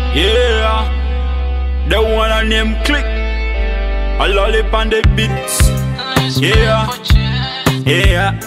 Yeah, the one on name click. A lollipop on the beats. Yeah, yeah,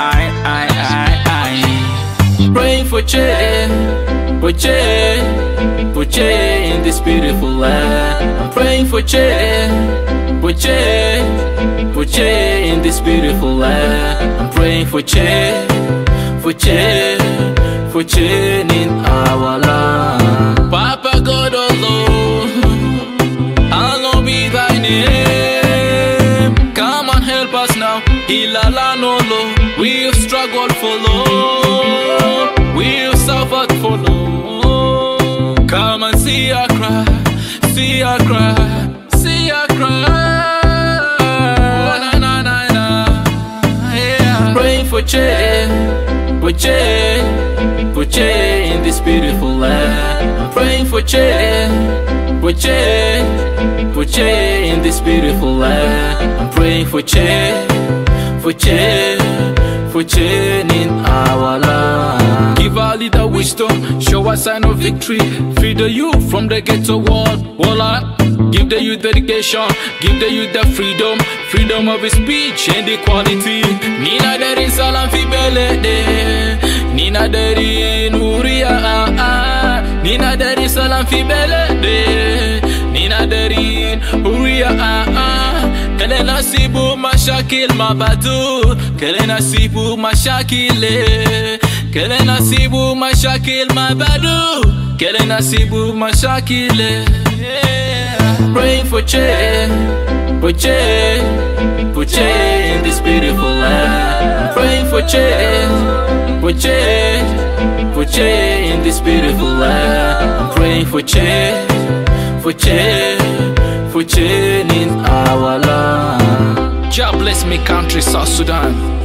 I. Praying for change, for change, for change in this beautiful land. I'm praying for change, for change, for change in this beautiful land. I'm praying for change, for change, for change in our land. Papa God alone, hallowed be thy name. Come and help us now, Ilala no lo. We've struggled for long, we've suffered for long. Come and see our cry, see our cry, see our cry. Oh, na, na, na, na. Yeah. Praying for change, for change, for change in this beautiful land. I'm praying for change, for change, for change in this beautiful land. I'm praying for change, for change, for change in our land. Give our leader wisdom, show a sign of victory. Free the youth from the ghetto wall. Give the youth dedication, give the youth the freedom, freedom of speech and equality. Nina dari salam fi belede, Nina dari nuria, Nina dari salam fi belede, Nina dari nuria. Kele nasibu mashakil mabadu, kele nasibu mashakile, kele nasibu mashakil mabadu, kele nasibu mashakile. Praying for change, for change, for change in this beautiful land. I'm praying for change, for change, for change in this beautiful land. I'm praying for change, for change, for change in our land. God bless me country, South Sudan.